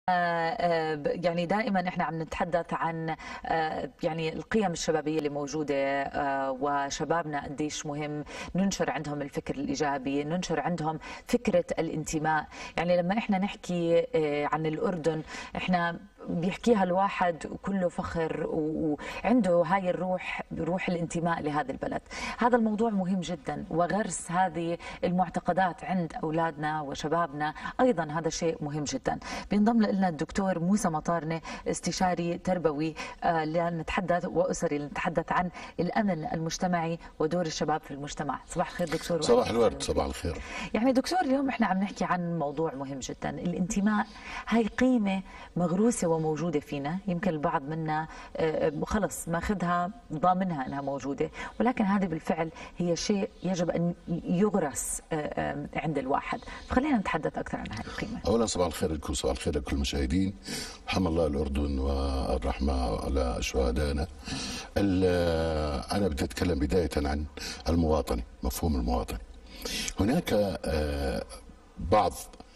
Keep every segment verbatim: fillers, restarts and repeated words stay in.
يعني دائما احنا عم نتحدث عن يعني القيم الشبابيه اللي موجوده، وشبابنا قديش مهم ننشر عندهم الفكر الايجابي، ننشر عندهم فكره الانتماء. يعني لما احنا نحكي عن الاردن احنا بيحكيها الواحد وكله فخر وعنده هاي الروح، روح الانتماء لهذا البلد. هذا الموضوع مهم جدا، وغرس هذه المعتقدات عند اولادنا وشبابنا ايضا هذا شيء مهم جدا. بينضم لنا الدكتور موسى مطارنة، استشاري تربوي لنتحدث واسري لنتحدث عن الامن المجتمعي ودور الشباب في المجتمع. صباح الخير دكتور. صباح الورد. صباح الخير. يعني دكتور اليوم احنا عم نحكي عن موضوع مهم جدا، الانتماء. هاي قيمه مغروسه وموجوده فينا، يمكن البعض منا خلص ماخذها ضامنها انها موجوده، ولكن هذه بالفعل هي شيء يجب ان يغرس عند الواحد. فخلينا نتحدث اكثر عن هذه القيمه. اولا صباح الخير لكم، صباح الخير لكل المشاهدين. رحم الله الاردن والرحمه على شهدائنا. انا بدي اتكلم بدايه عن المواطنه، مفهوم المواطن. هناك بعض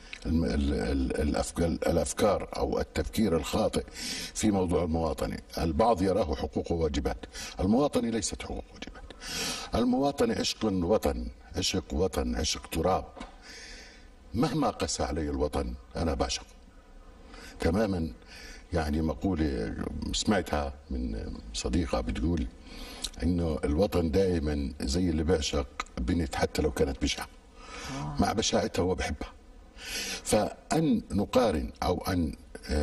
الأفكار أو التفكير الخاطئ في موضوع المواطنة. البعض يراه حقوق وواجبات. المواطنة ليست حقوق وواجبات. المواطنة عشق وطن، عشق وطن، عشق تراب. مهما قسى علي الوطن أنا بعشقه تماما. يعني مقولة سمعتها من صديقة بتقول إنه الوطن دائما زي اللي بيعشق بنت حتى لو كانت بشعة، مع بشاعتها هو بحبها. فأن نقارن أو أن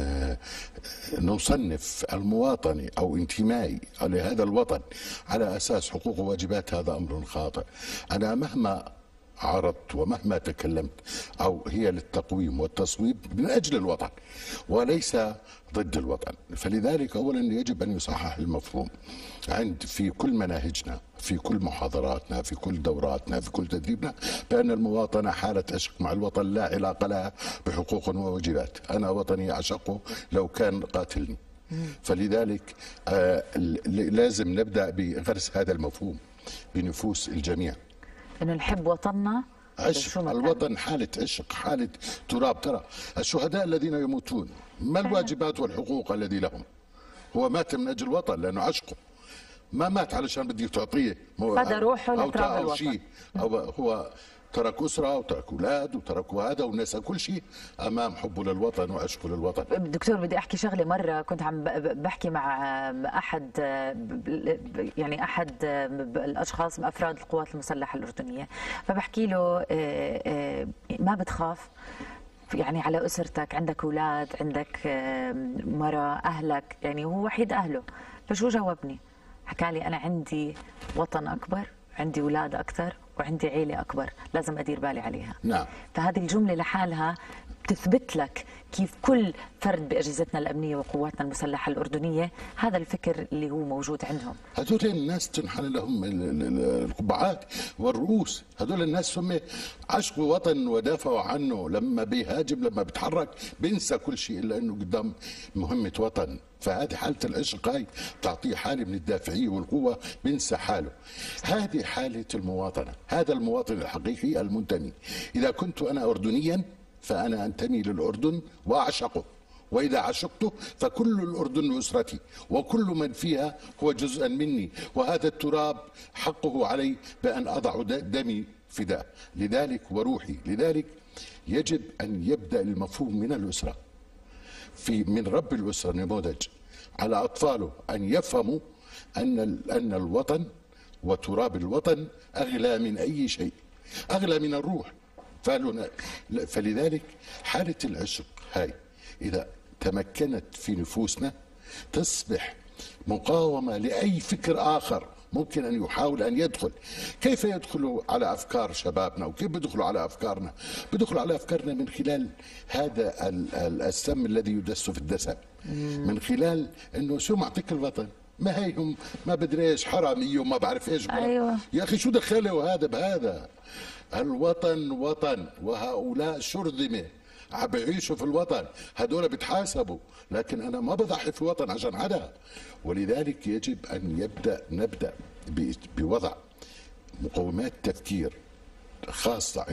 نصنف المواطنة أو انتمائي لهذا الوطن على أساس حقوق وواجبات هذا أمر خاطئ. أنا مهما عرضت ومهما تكلمت أو هي للتقويم والتصويب من أجل الوطن وليس ضد الوطن. فلذلك أولا يجب أن يصحح المفهوم عند في كل مناهجنا، في كل محاضراتنا، في كل دوراتنا، في كل تدريبنا، بأن المواطنة حالة عشق مع الوطن لا علاقة لها بحقوق وواجبات. أنا وطني أعشقه لو كان قاتلني. فلذلك آه لازم نبدأ بغرس هذا المفهوم بنفوس الجميع، انه نحب وطننا. عشق الوطن حالة عشق، حالة تراب. ترى الشهداء الذين يموتون ما الواجبات والحقوق الذي لهم؟ هو مات من أجل الوطن لأنه عشقه، ما مات علشان بدك تعطيه هذا روحه لتراب الوطن. شيء أو هو ترك أسرة وترك أولاد وتركوا هذا ونسى كل شيء أمام حبه للوطن وعشقه للوطن. دكتور بدي أحكي شغلة. مرة كنت عم بحكي مع أحد يعني أحد الأشخاص من أفراد القوات المسلحة الأردنية، فبحكي له ما بتخاف يعني على أسرتك، عندك أولاد، عندك مرة، أهلك، يعني هو وحيد أهله. فشو جاوبني؟ حكى لي أنا عندي وطن أكبر، عندي أولاد أكثر، وعندي عيلة أكبر لازم أدير بالي عليها. نعم. فهذه الجملة لحالها بتثبت لك كيف كل فرد بأجهزتنا الأمنية وقواتنا المسلحة الأردنية هذا الفكر اللي هو موجود عندهم. هذول الناس تنحنى لهم القبعات والرؤوس. هذول الناس هم عشقوا وطن ودافعوا عنه. لما بيهاجم، لما بيتحرك بينسى كل شيء إلا أنه قدام مهمة وطن. فهذه حالة العشق هاي تعطيه حالة من الدافعية والقوة، بينسى حاله. هذه حالة المواطنة، هذا المواطن الحقيقي المنتمي. إذا كنت أنا أردنيا فأنا أنتمي للأردن وأعشقه، وإذا عشقته فكل الأردن أسرتي وكل من فيها هو جزءا مني، وهذا التراب حقه علي بأن أضع دمي فداء لذلك وروحي. لذلك يجب أن يبدأ المفهوم من الأسرة، في من رب الأسرة نموذج على أطفاله أن يفهموا أن أن الوطن وتراب الوطن أغلى من أي شيء، أغلى من الروح. فلذلك حالة العشق هاي إذا تمكنت في نفوسنا تصبح مقاومة لأي فكر آخر ممكن أن يحاول أن يدخل. كيف يدخلوا على أفكار شبابنا وكيف بيدخلوا على أفكارنا؟ بيدخلوا على أفكارنا من خلال هذا السم الذي يدس في الدسم، من خلال أنه شو معطيك الوطن؟ ما هي هم ما بدري ايش حرامي وما بعرف ايش. أيوة. يا أخي شو دخله هذا بهذا؟ الوطن وطن، وهؤلاء شرذمة عم بيعيشوا في الوطن، هدول بيتحاسبوا، لكن أنا ما بضحي في الوطن عشان حدا. ولذلك يجب أن يبدأ نبدأ بوضع مقومات تفكير خاصة عند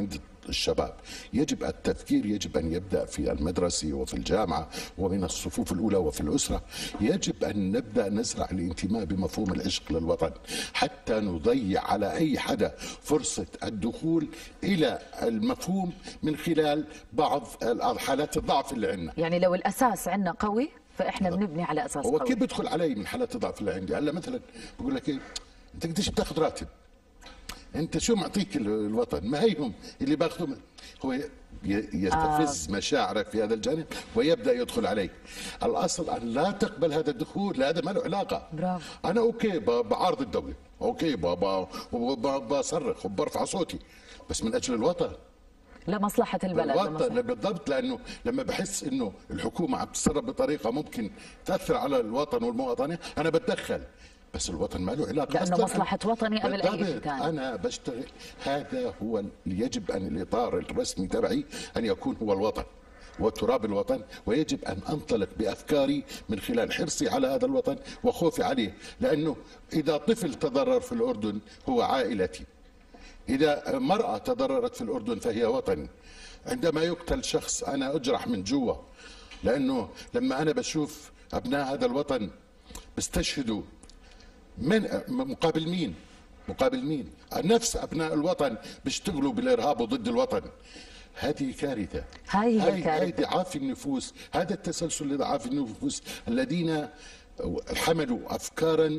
الشباب. يجب التفكير، يجب أن يبدأ في المدرسة وفي الجامعة ومن الصفوف الأولى وفي الأسرة. يجب أن نبدأ نزرع الانتماء بمفهوم العشق للوطن حتى نضيع على أي حدا فرصة الدخول إلى المفهوم من خلال بعض حالات الضعف اللي عندنا. يعني لو الأساس عندنا قوي فإحنا بنبني على أساس هو قوي. كيف بدخل علي من حالات الضعف اللي عندي؟ هلا مثلا بقول لك ايه، انت قديش بتاخذ راتب؟ انت شو معطيك الوطن؟ ما هيهم اللي باخذوا. هو يستفز آه. مشاعرك في هذا الجانب ويبدا يدخل عليك. الاصل ان لا تقبل هذا الدخول، هذا ما له علاقه. برافو. انا اوكي بعارض الدوله، اوكي بصرخ وبرفع صوتي، بس من اجل الوطن، لمصلحة البلد. الوطن بالضبط. لانه لما بحس انه الحكومه عم تتصرف بطريقه ممكن تاثر على الوطن والمواطنه انا بتدخل، بس الوطن ما له علاقه لانه مصلحه وطني قبل اي شيء ثاني. انا بشتغل، هذا هو اللي يجب ان الاطار الرسمي تبعي ان يكون هو الوطن وتراب الوطن، ويجب ان انطلق بافكاري من خلال حرصي على هذا الوطن وخوفي عليه. لانه اذا طفل تضرر في الاردن هو عائلتي، إذا مرأة تضررت في الأردن فهي وطني. عندما يقتل شخص أنا أجرح من جوا، لأنه لما أنا بشوف أبناء هذا الوطن بيستشهدوا من مقابل مين؟ مقابل مين؟ نفس أبناء الوطن بيشتغلوا بالإرهاب وضد الوطن. هذه كارثة. هاي هي الكارثة. هاي ضعاف النفوس، هذا التسلسل لضعاف النفوس الذين حملوا أفكارا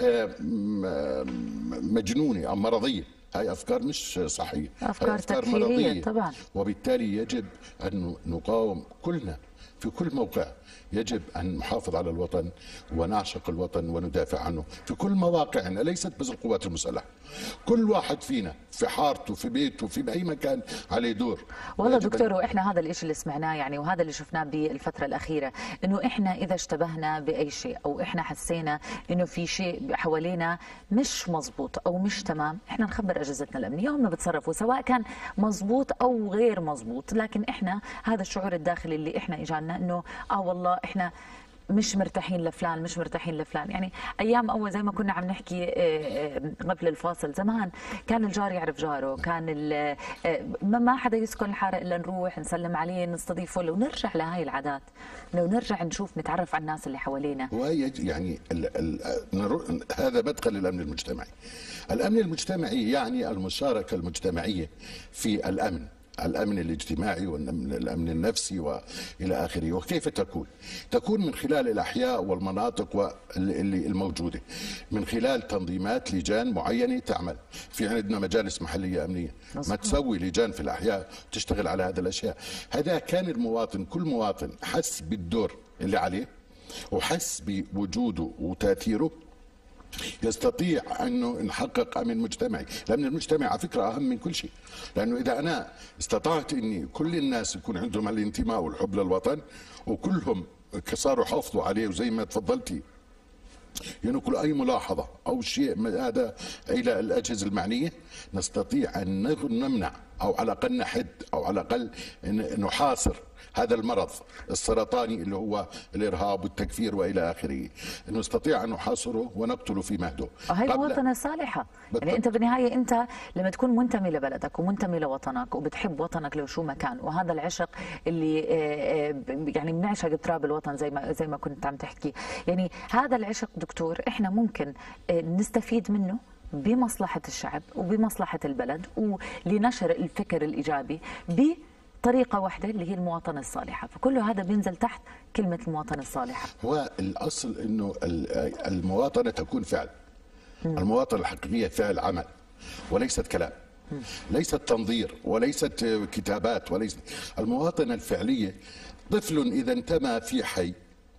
مجنونة أو مرضية. هاي أفكار مش صحية، أفكار, أفكار تكفيرية طبعا. وبالتالي يجب أن نقاوم كلنا في كل موقع. يجب أن نحافظ على الوطن ونعشق الوطن وندافع عنه في كل مواقعنا، ليست بس القوات المسلحة. كل واحد فينا في حارته في بيته في أي مكان عليه دور. والله دكتور، وإحنا هذا الإشي اللي سمعناه يعني وهذا اللي شفناه بالفترة الأخيرة، إنه إحنا إذا اشتبهنا بأي شيء أو إحنا حسينا إنه في شيء حوالينا مش مزبوط أو مش تمام، إحنا نخبر أجهزتنا الأمنية وهم بتصرفوا سواء كان مزبوط أو غير مزبوط. لكن إحنا هذا الشعور الداخلي اللي إحنا إجانا إنه آه والله إحنا مش مرتاحين لفلان، مش مرتاحين لفلان. يعني ايام اول زي ما كنا عم نحكي قبل الفاصل، زمان كان الجار يعرف جاره، كان ما حدا يسكن الحاره الا نروح نسلم عليه نستضيفه. لو نرجع لهي العادات، لو نرجع نشوف نتعرف على الناس اللي حوالينا. يعني ال ال هذا مدخل الامن المجتمعي. الامن المجتمعي يعني المشاركه المجتمعيه في الامن، الأمن الاجتماعي والأمن النفسي وإلى آخره. وكيف تكون؟ تكون من خلال الأحياء والمناطق الموجودة، من خلال تنظيمات لجان معينة تعمل. في عندنا مجالس محلية أمنية ما تسوي لجان في الأحياء تشتغل على هذه الأشياء. هذا كان المواطن، كل مواطن حس بالدور اللي عليه وحس بوجوده وتأثيره، يستطيع أنه نحقق أمن مجتمعي. الأمن المجتمعي على فكرة أهم من كل شيء، لأنه إذا أنا استطعت أني كل الناس يكون عندهم الانتماء والحب للوطن وكلهم صاروا حافظوا عليه، وزي ما تفضلتي ينقلوا أي ملاحظة أو شيء من هذا إلى الأجهزة المعنية، نستطيع أن نمنع أو على الأقل نحد أو على الأقل نحاصر هذا المرض السرطاني اللي هو الإرهاب والتكفير وإلى آخره. نستطيع أن نحاصره ونقتله في مهده. وهي المواطنة الصالحة. يعني أنت بالنهاية أنت لما تكون منتمي لبلدك ومنتمي لوطنك وبتحب وطنك لو شو ما كان، وهذا العشق اللي يعني بنعشق تراب الوطن زي ما زي ما كنت عم تحكي. يعني هذا العشق دكتور احنا ممكن نستفيد منه بمصلحة الشعب وبمصلحة البلد ولنشر الفكر الإيجابي بطريقة واحدة اللي هي المواطنة الصالحة. فكله هذا بينزل تحت كلمة المواطنة الصالحة. هو الأصل أنه المواطنة تكون فعل. المواطنة الحقيقية فعل عمل وليست كلام، ليست تنظير وليست كتابات، وليست. المواطنة الفعلية طفل إذا انتمى في حي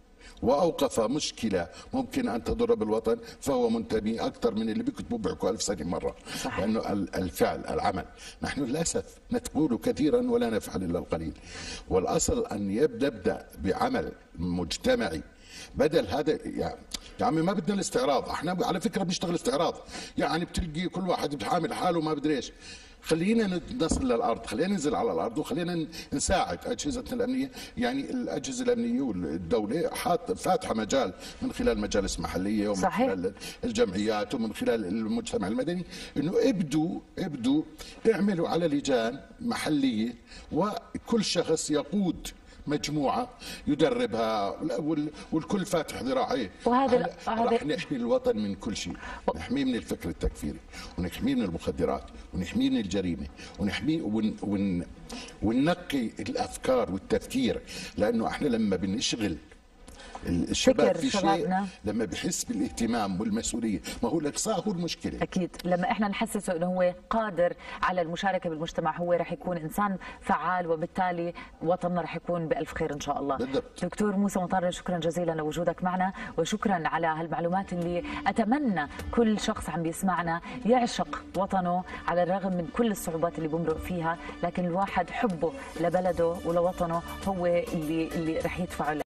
وأوقف مشكلة ممكن أن تضر بالوطن فهو منتمي أكثر من اللي بيكتبوا بيحكوا ألف سنة مرة. صحيح. لأنه الفعل العمل. نحن للأسف نقول كثيرا ولا نفعل إلا القليل. والأصل أن يبدأ بعمل مجتمعي بدل هذا. يعني يا عمي ما بدنا الاستعراض، احنا على فكرة بنشتغل استعراض، يعني بتلقي كل واحد بتحامل حاله ما بدري ايش. خلينا نصل للارض، خلينا ننزل على الارض وخلينا نساعد اجهزتنا الامنيه. يعني الاجهزه الامنيه والدوله حاط فاتحه مجال من خلال مجالس محليه ومن صحيح. خلال الجمعيات ومن خلال المجتمع المدني، انه ابدوا ابدوا اعملوا على لجان محليه، وكل شخص يقود مجموعه يدربها والكل فاتح ذراعيه. وهذا راح نحمي الوطن من كل شيء، نحميه من الفكر التكفيري، ونحميه من المخدرات، ونحميه من الجريمه، ونحميه ون ون وننقي الافكار والتفكير. لانه احنا لما بنشغل الشباب في شيء، لما بحس بالاهتمام والمسؤوليه، ما هو الاقصاء هو المشكله. اكيد لما احنا نحسسه انه هو قادر على المشاركه بالمجتمع، هو رح يكون انسان فعال، وبالتالي وطننا رح يكون بالف خير ان شاء الله. بالضبط. دكتور موسى مطر، شكرا جزيلا لوجودك معنا، وشكرا على هالمعلومات اللي اتمنى كل شخص عم بيسمعنا يعشق وطنه على الرغم من كل الصعوبات اللي بمرق فيها، لكن الواحد حبه لبلده ولوطنه هو اللي اللي رح يدفعه